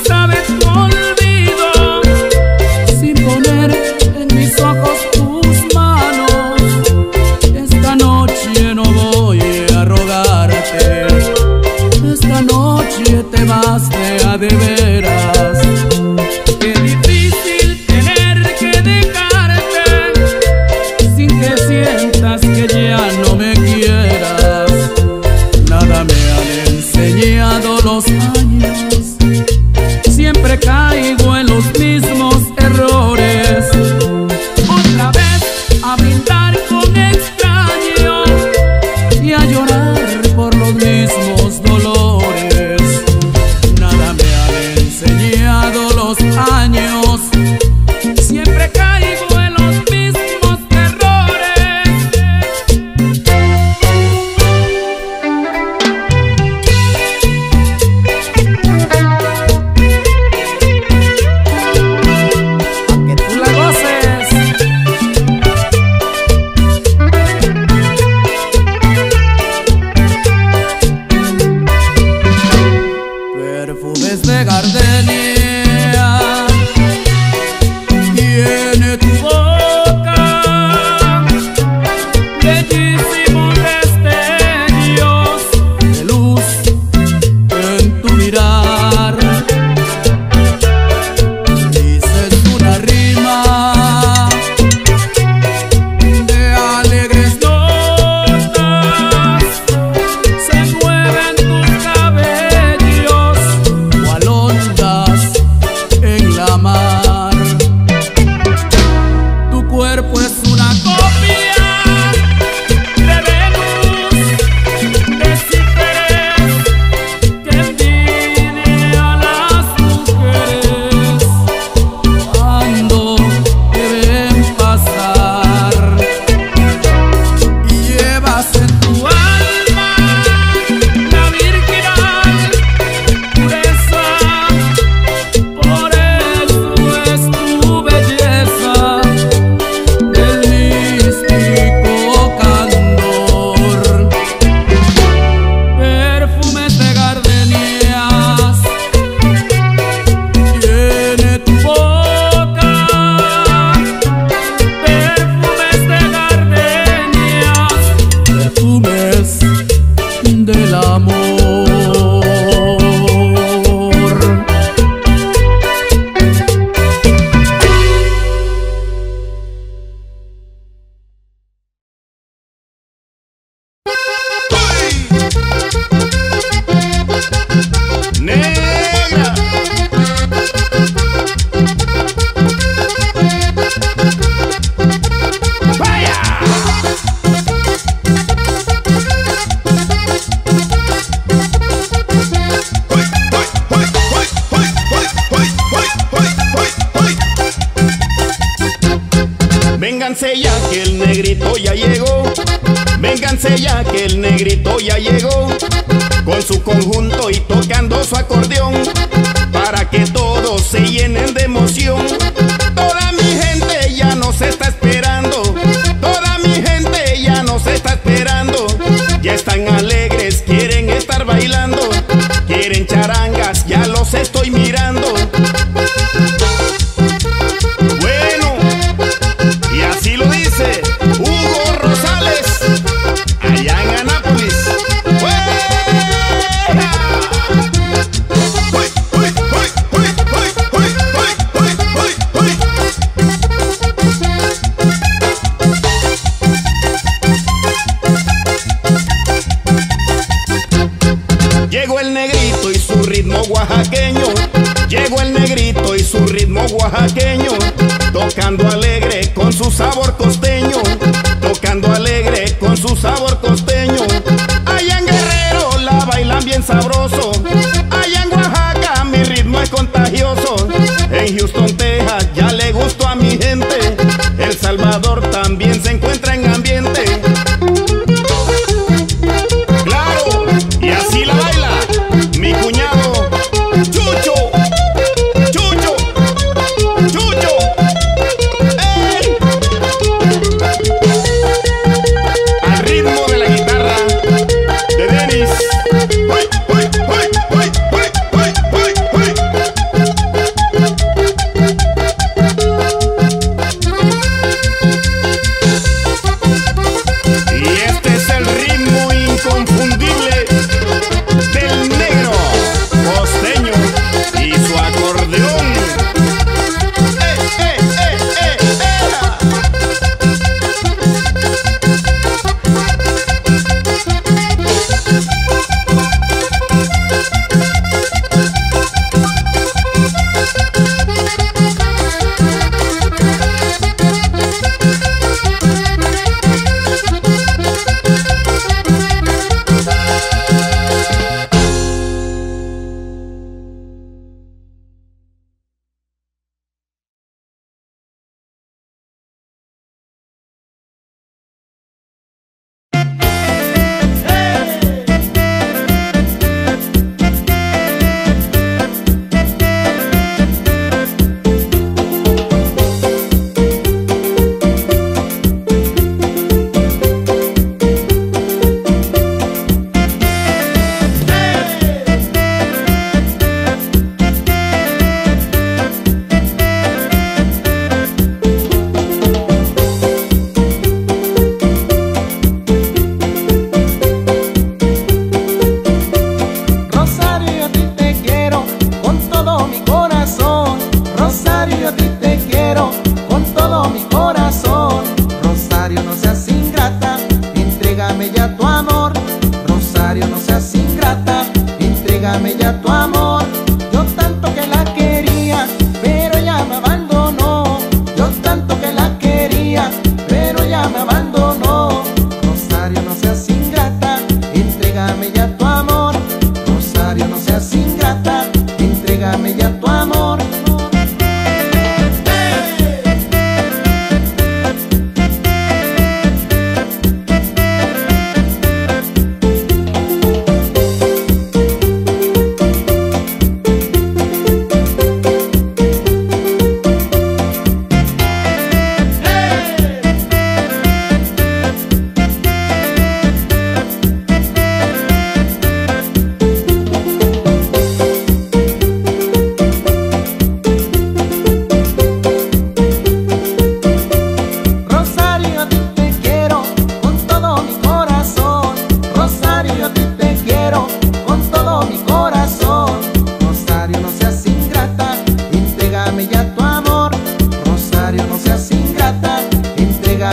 esta vez olvido, sin poner en mis ojos tus manos. Esta noche no voy a rogarte, esta noche te vas de a de veras. Qué difícil tener que dejarte sin que sientas que ya no me quieras. Nada me han enseñado los años, siempre caigo en los mismos errores. Otra vez a brindar con extraños y a llorar por los mismos dolores. Nada me han enseñado los años, siempre caigo en los mismos errores. Pa' que tú la goces. Perfumes de gardenia tiene tu boca, bellísimos destellos de luz en tu mirar. Dices una rima de alegres notas, se mueven tus cabellos cual ondas en la mar. Tu cuerpo es una copia de Venus, de Ciperes, que envidia a las mujeres cuando te ven pasar. Y llevas en tu alma la virginal pureza, por eso es tu belleza del místico candor. Perfumes de gardenias tiene tu boca, perfumes de gardenias, perfumes del amor. Negra. Vaya. Hoy, hoy, hoy, hoy, hoy, hoy, hoy, hoy, hoy, hoy, hoy. Vénganse ya que el negrito ya llegó. Vénganse ya que el negrito ya llegó, con su conjunto y tocando su acordeón, para que todos se llenen de emoción. Toda mi gente ya nos está esperando, toda mi gente ya nos está esperando. Ya están alegres, quieren estar bailando, quieren charangas, ya los estoy mirando. Bueno, y así lo dice Hugo Rosales, allá en Anápolis. ¡Fuera! ¡Uy, uy, uy, uy, uy, uy, uy, uy, uy, uy! Llegó el negrito y su ritmo oaxaqueño, llegó el negrito y su ritmo oaxaqueño, tocando alegre con su sabor costeño, tocando alegre con su sabor costeño. Allá en Guerrero la bailan bien sabroso, allá en Oaxaca mi ritmo es contagioso. En Houston, Texas ya le gustó a mi gente, El Salvador también se encuentra en ambiente. Claro, y así la baila mi cuñado Chucho, Chucho, Chucho. ¡Ey! Al ritmo de la guitarra de Denis. ¡Uy, uy, uy, uy, uy, uy, uy, uy!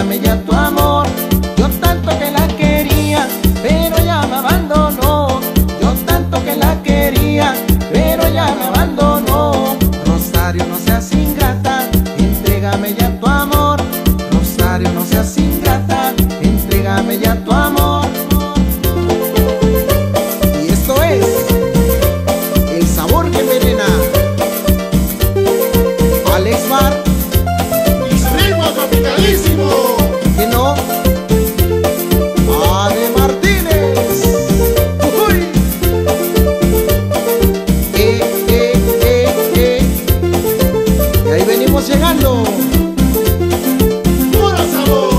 entrégame ya tu amor. Yo tanto que la quería, pero ella me abandonó. Yo tanto que la quería, pero ella me abandonó. Rosario, no seas ingrata, entrégame ya tu amor. Rosario, no seas ingrata, entrégame ya tu amor. Y esto es el sabor que envenena. Alex Mar, mis ritmos tropicalísimos. que no, Ade Martínez. Uy. Eh, eh, eh, eh. Y ahí venimos llegando. Puro sabor.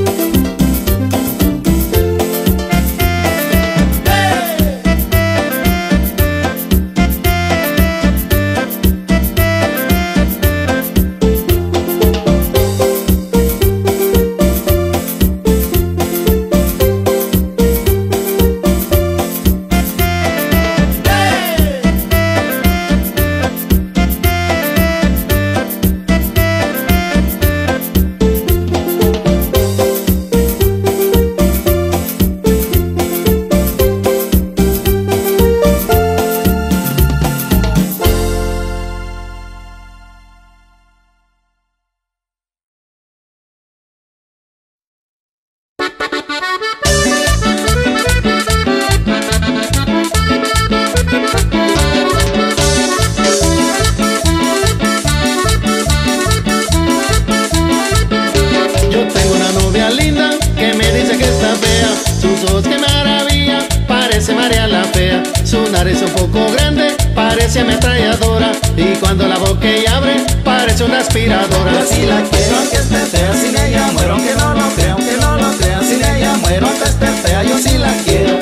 Yo tengo una novia linda que me dice que está fea. Sus ojos que maravilla, parece María la fea. Su nariz un poco grande, parece ametralladora. Y cuando la boca ella abre, parece una aspiradora. Yo sí la quiero aunque esté fea, sin ella muero, aunque no lo crea, aunque no lo crea, sin ella muero, aunque esté fea, yo sí la quiero.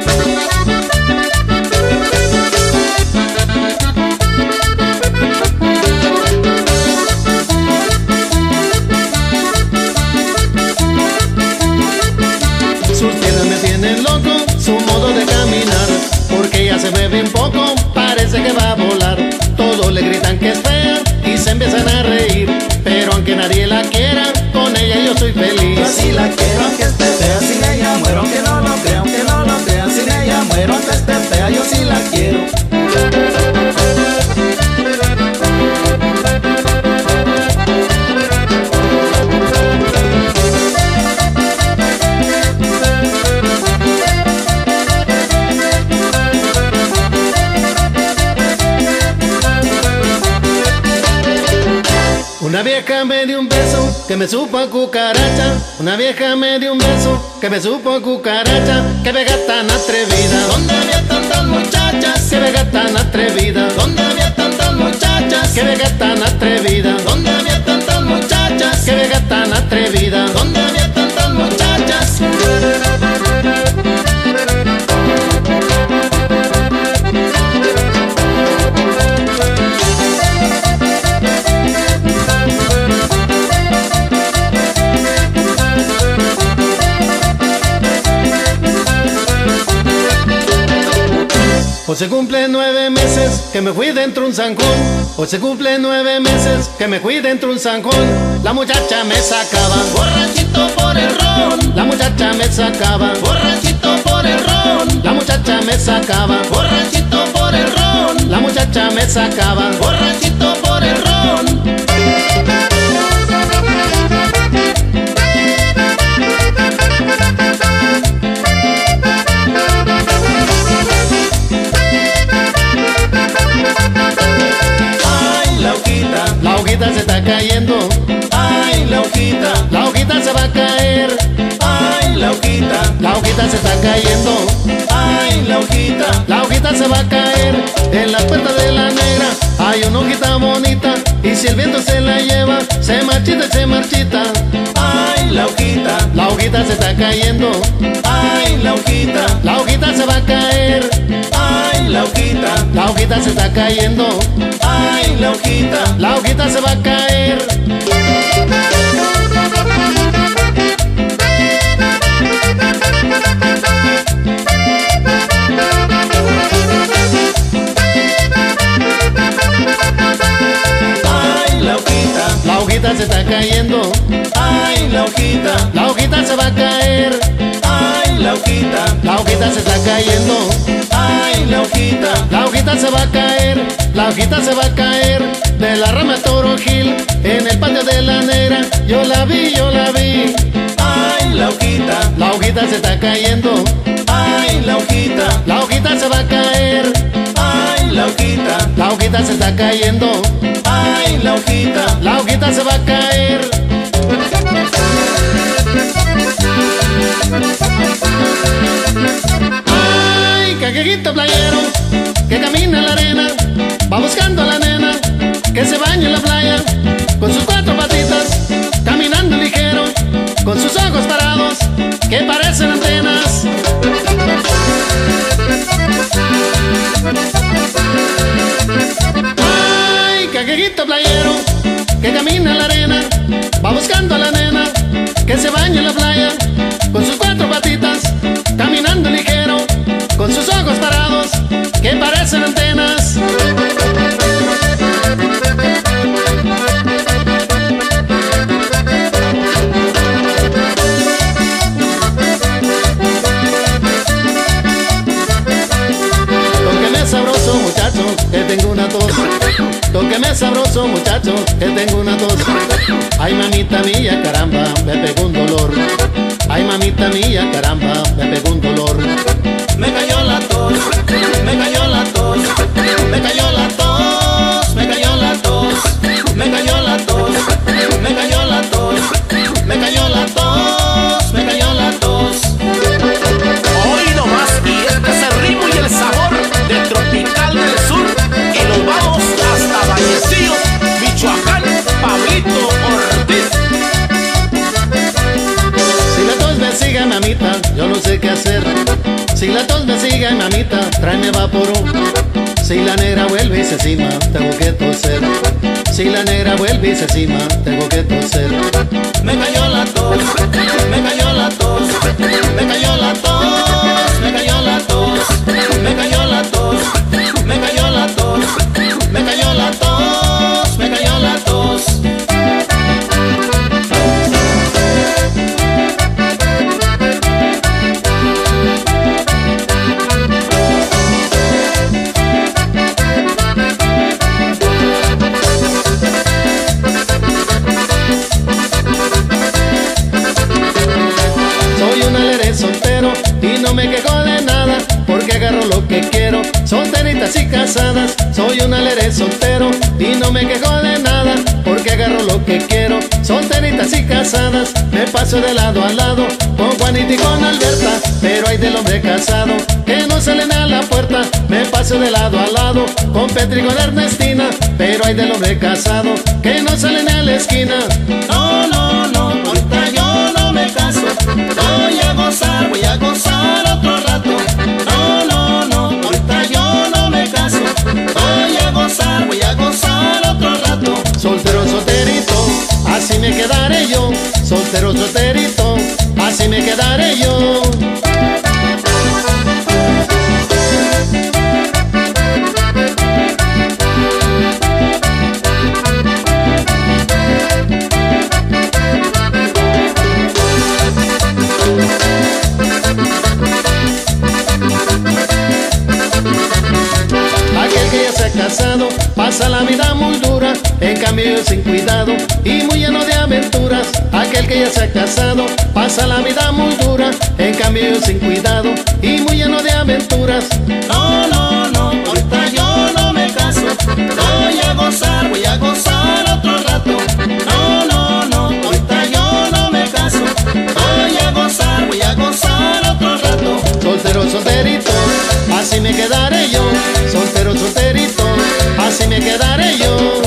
Sus piernas me tienen loco, su modo de caminar, porque ella se ve bien poco, parece que va a volar. Todos le gritan que es fea y se empiezan a reír, pero aunque nadie la quiera, con ella yo soy feliz. Yo sí la quiero aunque esté fea, sin ella muero, aunque no lo crea, aunque no lo crea, sin ella muero, aunque esté fea, yo sí la quiero. Una vieja me dio un beso que me supo a cucaracha. Una vieja me dio un beso que me supo a cucaracha. Que vega tan atrevida. ¿Dónde había tantas muchachas? Que vega tan atrevida. ¿Dónde había tantas muchachas? Que vega tan atrevida. ¿Dónde había tantas muchachas? Que vega tan atrevida. ¿Dónde había tantas muchachas? Hoy se cumple nueve meses que me fui dentro un zancón. Hoy se cumple nueve meses que me fui dentro un zancón. La muchacha me sacaba borrachito por el ron. La muchacha me sacaba borrachito por el ron. La muchacha me sacaba borrachito por el ron. La muchacha me sacaba borrachito por el ron. La hojita se está cayendo. Ay, la hojita. La hojita se va a caer. Ay, la hojita. La hojita se está cayendo. Ay, la hojita. La hojita se va a caer. En la puerta de la negra hay una hojita bonita. Y si el viento se la lleva, se marchita y se marchita. Ay, la hojita. La hojita se está cayendo. Ay, la hojita. La hojita se va a caer. Ay, la hojita. La hojita se está cayendo. Ay, la hojita. La hojita se va a caer. Ay, la hojita. La hojita se está cayendo. Ay, la hojita, la hojita se va a caer. Ay, la hojita, la hojita se está cayendo. Ay, la hojita, la hojita se va a caer. La hojita se va a caer de la rama Toro Gil en el patio de la negra. Yo la vi, yo la vi. Ay, la hojita, la hojita se está cayendo. Ay, la hojita, la hojita se va a caer. Ay, la hojita, la hojita se está cayendo. Ay, la hojita, la hojita se va a caer. Ay, cajejito playero que camina en la arena, va buscando a la nena que se baña en la playa, con sus cuatro patitas, caminando ligero, con sus ojos parados que parecen antenas. Ay, cajejito playero que camina en la arena, va buscando a la nena que se baña en la playa, con sus cuatro patitas, caminando ligero, con sus ojos parados que parecen antenas. Tóqueme sabroso muchacho, que tengo una tos. Tóqueme sabroso muchacho, que tengo una tos. Ay mamita mía, caramba, me pegó un dolor. Ay mamita mía, caramba, me pegó un dolor. Me cayó la tos, me cayó la tos, me cayó la tos, me cayó la tos, me cayó la tos, me cayó la tos, me cayó la tos, me cayó la tos. Hoy nomás, y este es el ritmo y el sabor del Tropical del Sur. Y nos vamos hasta Vallecillo, Michoacán, Pablito Ortiz. Si la tos me sigue, mamita, yo no sé qué hacer. Si la tos me sigue, mamita, tráeme vaporú. Si la negra vuelve y se cima, tengo que toser. Si la negra vuelve y se cima, tengo que toser. Me cayó la tos, me cayó la tos, me cayó la tos, me cayó la tos, me cayó la tos, me cayó la tos, me cayó la tos, me cayó la tos. Soy un alegre soltero y no me quejo de nada, porque agarro lo que quiero, solteritas y casadas. Soy un alegre soltero y no me quejo de nada, porque agarro lo que quiero, solteritas y casadas. Me paso de lado a lado con Juanita y con Alberta, pero hay del hombre casado que no salen a la puerta. Me paso de lado a lado con Petri y con Ernestina, pero hay del hombre casado que no salen a la esquina. No, no, no, ahorita yo no me caso. Voy a gozar, voy a gozar otro rato. No, no, no, ahorita yo no me caso. Voy a gozar, voy a gozar otro rato. Soltero, solterito, así me quedaré yo. Soltero, solterito, así me quedaré yo. Aquel que ya se ha casado pasa la vida muy dura, en cambio yo sin cuidado y muy lleno de aventuras. Aquel que ya se ha casado pasa la vida muy dura, en cambio yo sin cuidado y muy lleno de aventuras. No, no, no, ahorita yo no me caso. Voy a gozar, voy a gozar otro rato. No, no, no, ahorita yo no me caso. Voy a gozar, voy a gozar otro rato. Soltero, solterito, así me quedaré yo. Soltero, solterito, así me quedaré yo.